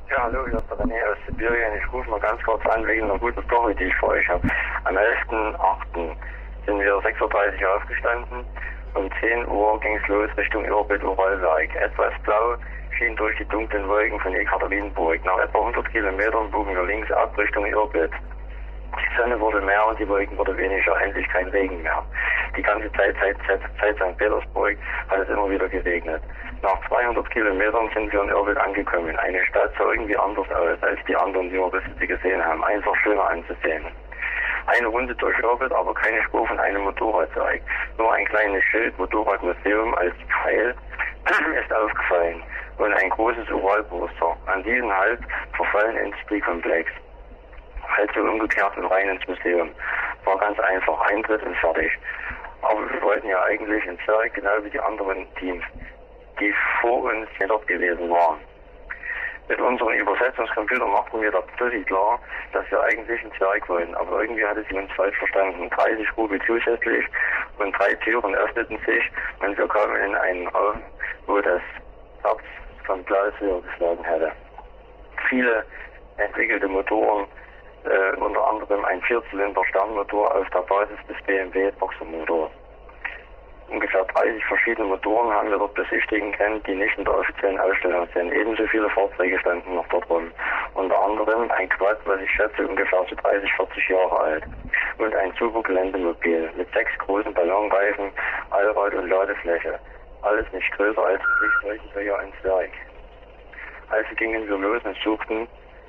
Ja, hallo, hier ist der René aus Sibirien. Ich rufe mal ganz kurz an wegen einer guten Story, die ich für euch habe. Am 11.08. sind wir 6.30 Uhr aufgestanden. Um 10 Uhr ging es los Richtung Irrbild-Uralwerk. Etwas blau schien durch die dunklen Wolken von Ekaterinburg. Nach etwa 100 Kilometern bogen wir links ab Richtung Irrbild. Die Sonne wurde mehr und die Wolken wurden weniger, endlich kein Regen mehr. Die ganze Zeit seit St. Petersburg hat es immer wieder geregnet. Nach 200 Kilometern sind wir in Irrbild angekommen. Eine Stadt sah irgendwie anders aus als die anderen, die wir bisher gesehen haben. Einfach schöner anzusehen. Eine Runde durch Irrbild, aber keine Spur von einem Motorradwerk. Nur ein kleines Schild, Motorradmuseum als Pfeil, ist aufgefallen. Und ein großes Uralposter. An diesen halb verfallenen Industriekomplex. Also umgekehrt und rein ins Museum. War ganz einfach, Eintritt und fertig. Aber wir wollten ja eigentlich ins Werk, genau wie die anderen Teams, die vor uns dort gewesen waren. Mit unserem Übersetzungscomputer machten wir das völlig klar, dass wir eigentlich ins Werk wollten. Aber irgendwie hatte sie uns falsch verstanden. 30 Rubel zusätzlich und 3 Türen öffneten sich und wir kamen in einen Raum, wo das Herz von Klaus höher geschlagen hätte. Viele entwickelte Motoren, unter anderem ein 4-Zylinder-Sternmotor auf der Basis des BMW Boxermotors. Ungefähr 30 verschiedene Motoren haben wir dort besichtigen können, die nicht in der offiziellen Ausstellung sind. Ebenso viele Fahrzeuge standen noch dort rum. Unter anderem ein Quad, was ich schätze ungefähr so 30, 40 Jahre alt. Und ein super Geländemobil mit 6 großen Ballonreifen, Allrad und Ladefläche. Alles nicht größer als solche Träger ins Werk. Also gingen wir los und suchten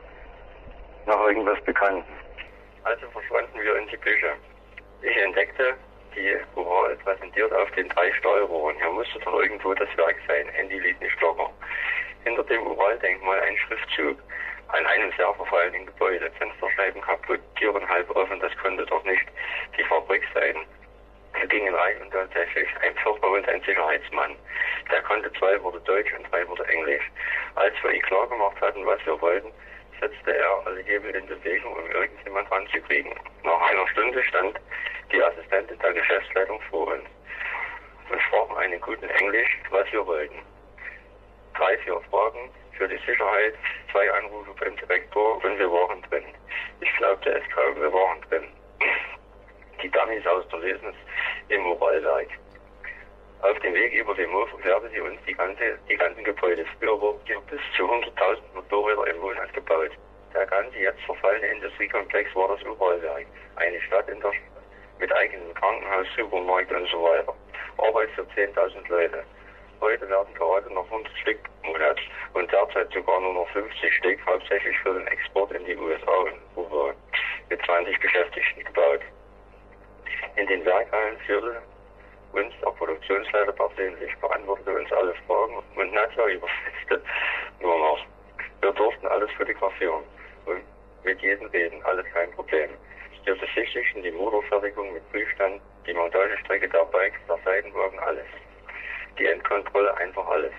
nach irgendwas Bekannten. Also verschwanden wir in die Küche. Ich entdeckte die Ural präsentiert auf den 3 Steuerrohren. Hier musste doch irgendwo das Werk sein. Handy liegt nicht locker. Hinter dem Uraldenkmal ein Schriftzug. An einem sehr verfallenen Gebäude. Fensterscheiben kaputt, Türen halb offen. Das konnte doch nicht die Fabrik sein. Wir gingen rein und tatsächlich ein Pförtner und ein Sicherheitsmann. Der konnte 2 Worte Deutsch und 3 Worte Englisch. Als wir ihm klar gemacht hatten, was wir wollten, setzte er alle Hebel in Bewegung, um irgendjemand ranzukriegen. Nach einer Stunde stand die Assistentin der Geschäftsleitung vor uns. Wir sprachen einen guten Englisch, was wir wollten. 3, 4 Fragen für die Sicherheit, 2 Anrufe beim Direktor und wir waren drin. Ich glaubte es kaum, wir waren drin. Die Dummies aus der Lesens im Uralwerk. Auf dem Weg über den Hof erklärte sie uns die ganzen Gebäude. Früher wurden hier bis zu 100.000 Motorräder im Monat gebaut. Der ganze jetzt verfallene Industriekomplex war das Uralwerk. Eine Stadt in der Stadt mit eigenem Krankenhaus, Supermarkt und so weiter. Arbeit für 10.000 Leute. Heute werden gerade noch 100 Stück im Monat und derzeit sogar nur noch 50 Stück, hauptsächlich für den Export in die USA und Europa, mit 20 Beschäftigten gebaut. In den Werkhallen führte uns der Produktionsleiter persönlich, beantwortete uns alle Fragen und Nadja übersetzte nur noch. Wir durften alles fotografieren und mit jedem reden, alles kein Problem. Wir besichtigten die Motorfertigung mit Prüfstand, die Montagestrecke der Bikes, der Seitenwagen, alles. Die Endkontrolle, einfach alles.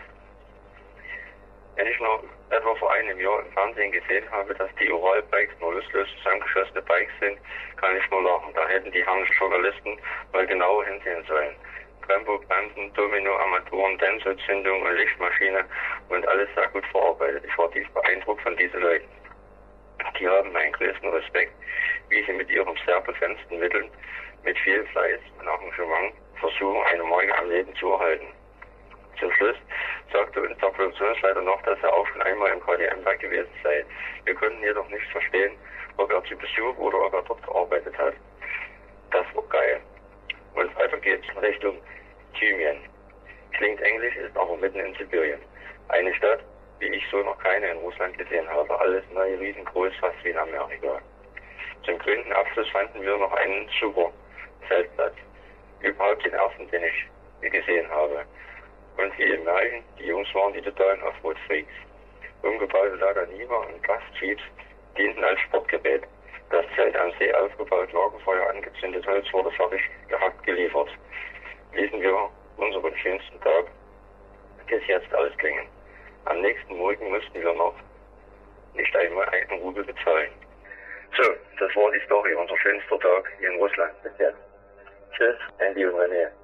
Wenn ich noch etwa vor einem Jahr im Fernsehen gesehen habe, dass die Uralbikes nur lustlos zusammengeschossene Bikes sind, kann ich nur lachen. Da hätten die Herren Journalisten mal genauer hinsehen sollen. Brembo-Bremsen, Domino-Armaturen, Denso-Zündung und Lichtmaschine und alles sehr gut verarbeitet. Ich war tief beeindruckt von diesen Leuten. Die haben meinen größten Respekt, wie sie mit ihren sehr begrenzten Mitteln, mit viel Fleiß und Engagement versuchen, eine Marke am Leben zu erhalten. Zum Schluss sagte uns der Produktionsleiter noch, dass er auch schon einmal im KTM-Werk gewesen sei. Wir konnten jedoch nicht verstehen, ob er zu Besuch oder ob er dort gearbeitet hat. Das war geil. Und weiter geht's Richtung Thymian. Klingt englisch, ist aber mitten in Sibirien. Eine Stadt, wie ich so noch keine in Russland gesehen habe. Alles neu, riesengroß, fast wie in Amerika. Zum grünen Abschluss fanden wir noch einen super Zeltplatz. Überhaupt den ersten, den ich gesehen habe. Und wie im Märchen, die Jungs waren die totalen Offroad-Freaks. Umgebaute Lager Niva und Gastjeeps dienten als Sportgerät. Das Zelt am See aufgebaut, Lagerfeuer angezündet, Holz wurde fertig gehackt geliefert. Ließen wir unseren schönsten Tag bis jetzt ausklingen. Am nächsten Morgen mussten wir noch nicht einmal einen Rubel bezahlen. So, das war die Story, unser schönster Tag in Russland bis jetzt. Tschüss, Andy und René.